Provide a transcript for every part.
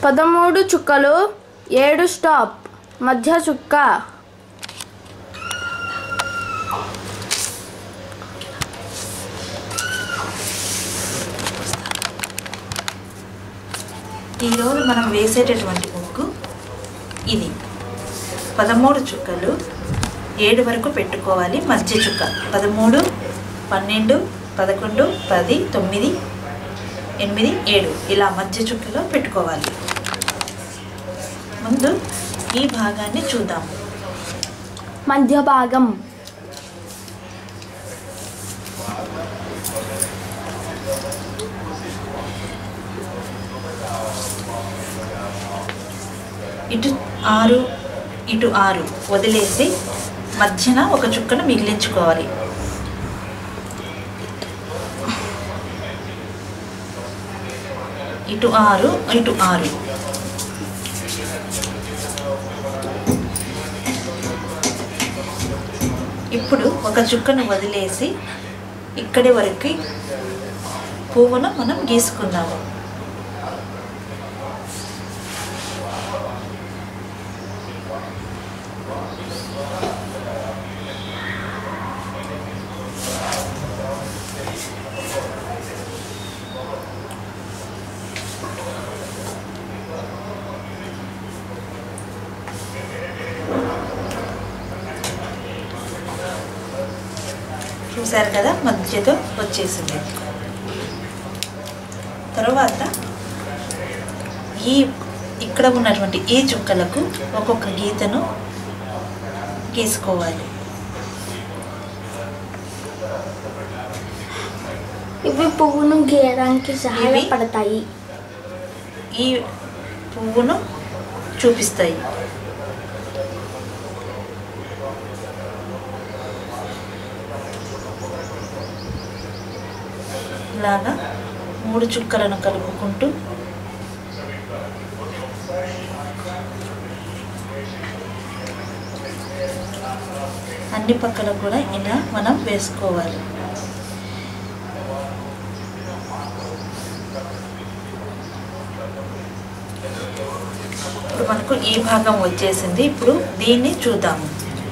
13 చుక్కలు 7 స్టాప్ మధ్య చుక్క ఈరోజు మనం వేసేటటువంటి ముగ్గు ఇది 13 చుక్కలు 7 వరకు పెట్టుకోవాలి మధ్య చుక్క 13 12 11 10 9 8 7 ఇలా మధ్య చుక్కలో పెట్టుకోవాలి ముందు ఈ భాగాన్ని చూద్దాం మధ్య భాగం ఇటు 6 ఇటు 6 వదిలేసి మధ్యన ఒక చుక్కను మిగిలించుకోవాలి ఇటు 6 ఇటు 6 ఇప్పుడు ఒక చుక్కను వదిలేసి ఇక్కడి వరకు పువ్వును మనం గీసుకుందాము చూసారు కదా మధ్యతో వచ్చేసింది తర్వాత ఇక్కడ ఉన్నటువంటి ఈ చుక్కలకు ఒక్కొక్క గీతను గీసుకోవాలి ఇవి పువ్వును గీయడానికి సహాయపడతాయి ఈ పువ్వును చూపిస్తాయి ఇలాగా 3 చుక్కలను కలుపుకుంటూ అన్ని పక్కల కూడా ఇలా మనం వేసుకోవాలి ఇప్పుడు మనకు ఈ భాగం వచ్చేసింది ఇప్పుడు దీన్ని చూద్దాము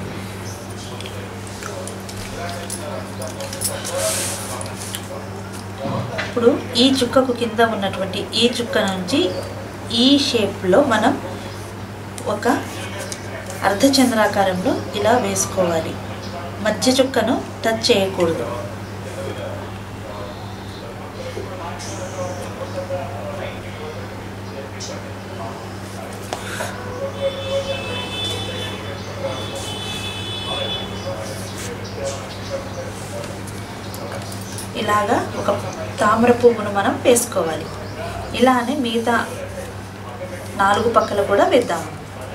ఇప్పుడు ఈ చుక్కకు కింద ఉన్నటువంటి ఈ చుక్క నుంచి ఈ షేప్లో మనం ఒక అర్ధచంద్రాకారంలో ఇలా వేసుకోవాలి మధ్య చుక్కను టచ్ చేయకూడదు ఇలాగా ఒక తామర పువ్వును మనం వేసుకోవాలి ఇలానే మిగతా 4 పక్కల కూడా వేద్దాము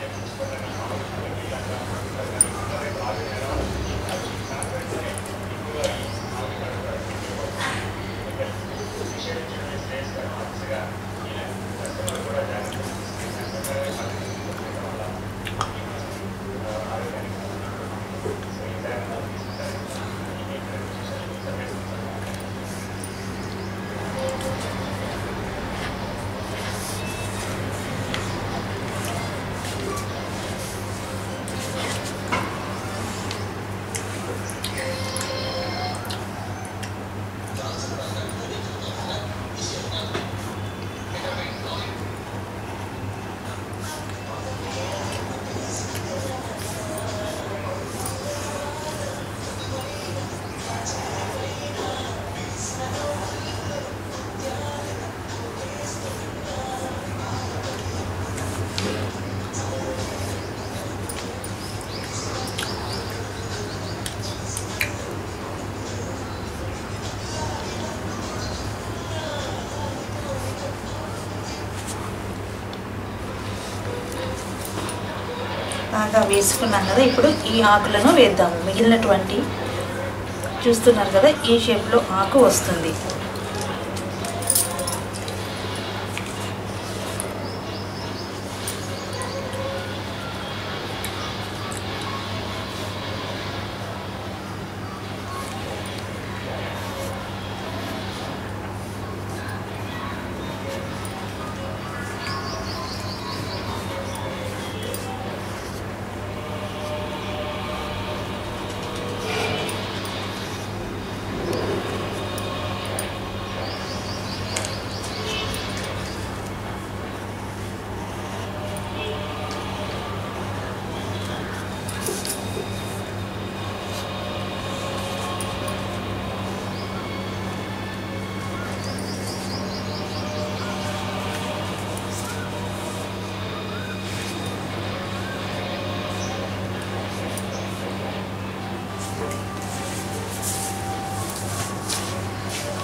బాగా వేసుకున్నాం కదా ఇప్పుడు ఈ ఆకులను వేద్దాము మిగిలినటువంటి చూస్తున్నారు కదా ఈ షేప్లో ఆకు వస్తుంది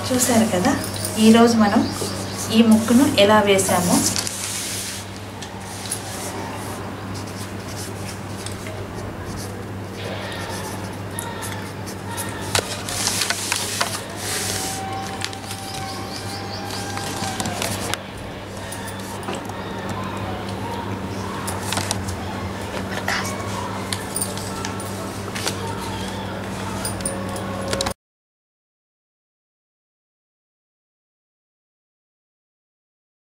చూసారు కదా, ఈరోజు మనం ఈ ముగ్గును ఎలా వేసామో